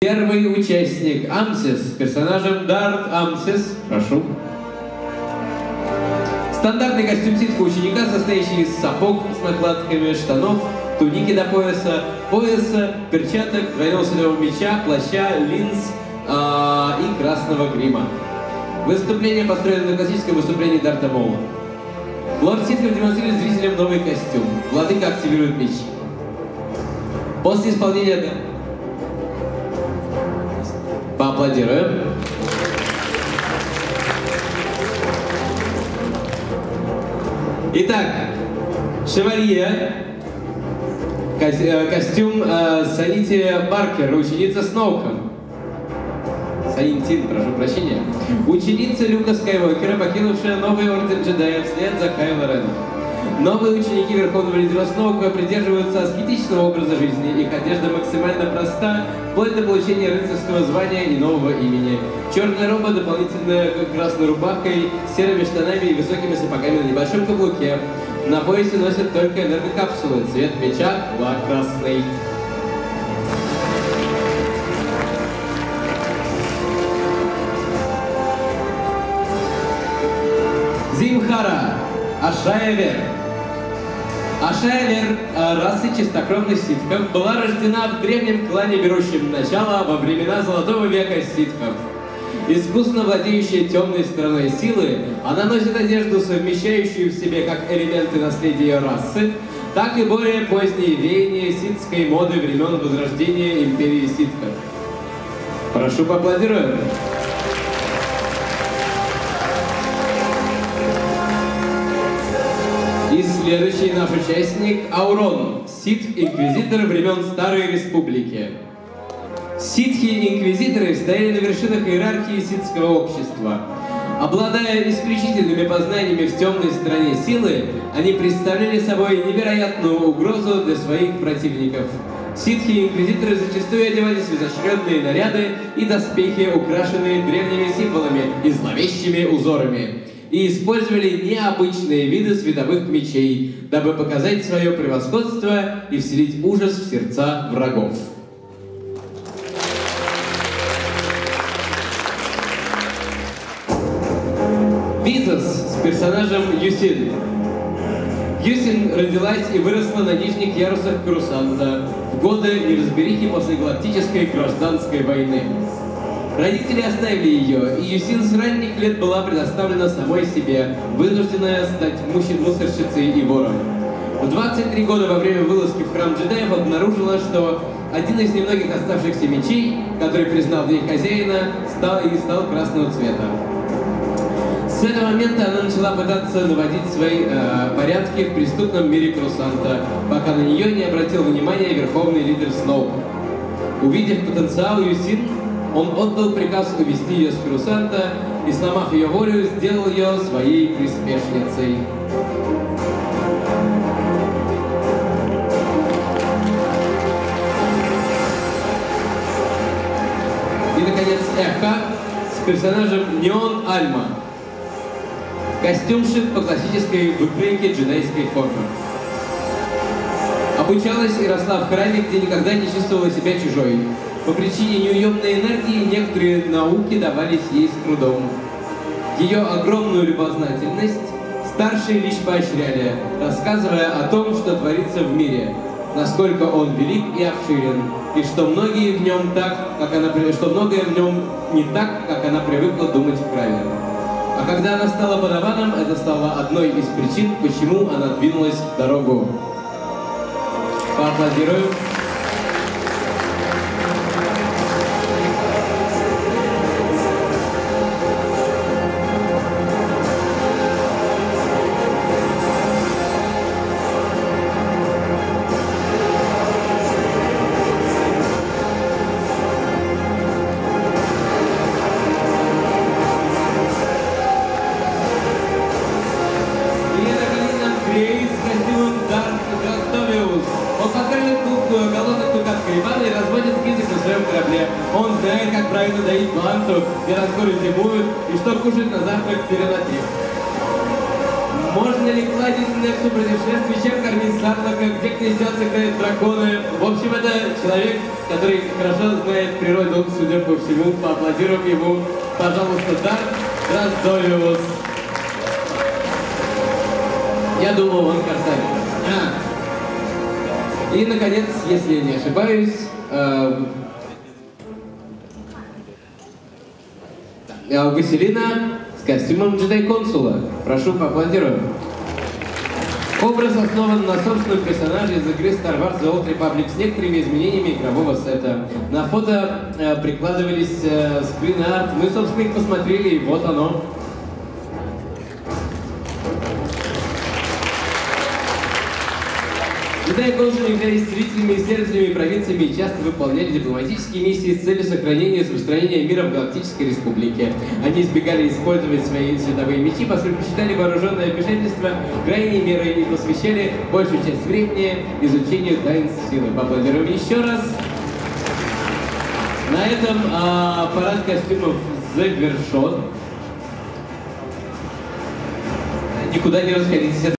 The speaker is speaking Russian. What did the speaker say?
Первый участник Амсис с персонажем Дарт Амсис. Прошу. Стандартный костюм ситхов ученика, состоящий из сапог с накладками, штанов, туники до пояса, перчаток, двойного силового меча, плаща, линз и красного грима. Выступление построено на классическом выступлении Дарта Мола. Лорд Ситхов демонстрирует зрителям новый костюм. Владыка активирует меч. После исполнения... Поаплодируем. Итак, шевалье, костюм Санити Баркер, ученица Сноука. Санитин, прошу прощения. Ученица Люка Скайуокера, покинувшая новый орден джедаев вслед за Кайло Реном. Новые ученики Верховного Лидера Сноука придерживаются аскетичного образа жизни. Их одежда максимально проста, вплоть до получения рыцарского звания и нового имени. Черная роба, дополнительная красной рубахой, серыми штанами и высокими сапогами на небольшом каблуке. На поясе носят только энергокапсулы, цвет меча красный. Зимхара, Ашаевер. Ашаевер, расы чистокровных ситхов, была рождена в древнем клане, берущем начало во времена Золотого века ситхов. Искусно владеющая темной стороной силы, она носит одежду, совмещающую в себе как элементы наследия расы, так и более поздние веяния ситхской моды времен Возрождения Империи ситхов. Прошу поаплодируем. И следующий наш участник Аурон, ситх-инквизитор времен Старой Республики. Ситхи-инквизиторы стояли на вершинах иерархии ситхского общества. Обладая исключительными познаниями в темной стороне силы, они представляли собой невероятную угрозу для своих противников. Ситхи-инквизиторы зачастую одевались в изощренные наряды и доспехи, украшенные древними символами и зловещими узорами, и использовали необычные виды световых мечей, дабы показать свое превосходство и вселить ужас в сердца врагов. Визас с персонажем Юсин. Юсин родилась и выросла на нижних ярусах Корусанта в годы неразберихи после галактической гражданской войны. Родители оставили ее, и Юсин с ранних лет была предоставлена самой себе, вынужденная стать мусорщицей и вором. В 23 года во время вылазки в храм джедаев обнаружила, что один из немногих оставшихся мечей, который признал в ней хозяина, стал красного цвета. С этого момента она начала пытаться наводить свои порядки в преступном мире Корусанта, пока на нее не обратил внимания Верховный Лидер Сноук. Увидев потенциал Юсин, он отдал приказ увести ее с Корусанта и, сломав ее волю, сделал ее своей приспешницей. И, наконец, Эхо с персонажем Неон Альма. Костюм шит по классической выкройке джедайской формы. Обучалась и росла в храме, где никогда не чувствовала себя чужой. По причине неуемной энергии некоторые науки давались ей с трудом. Ее огромную любознательность старшие лишь поощряли, рассказывая о том, что творится в мире, насколько он велик и обширен, и что многое в нем не так, как она привыкла думать вправе. А когда она стала подаваном, это стало одной из причин, почему она двинулась в дорогу. Поаплодируем. Он знает, как правильно доить манту, где разгоры зимуют, и что кушать на завтрак в темноте. Можно ли гладить инерцию путешествий, чем кормить Сарлока, где гнездятся драконы? В общем, это человек, который хорошо знает природу, судя по всему. Поаплодируем ему. Пожалуйста, Дарт Драздолиус. Я думал, он картавит. И, наконец, если я не ошибаюсь, Василина с костюмом джедай-консула. Прошу, поаплодируем. Образ основан на собственном персонаже из игры Star Wars The Old Republic с некоторыми изменениями игрового сета. На фото прикладывались скрин-арт. Мы, собственно, их посмотрели, и вот оно. Джедаи-консулы являлись целителями и исследователями провинциями и часто выполняли дипломатические миссии с целью сохранения и распространения мира в Галактической Республике. Они избегали использовать свои световые мечи, поскольку считали вооруженное вмешательство крайней мерой и посвящали большую часть времени изучению тайн силы. Поаплодируем еще раз. На этом парад костюмов завершен. Никуда не расходитесь.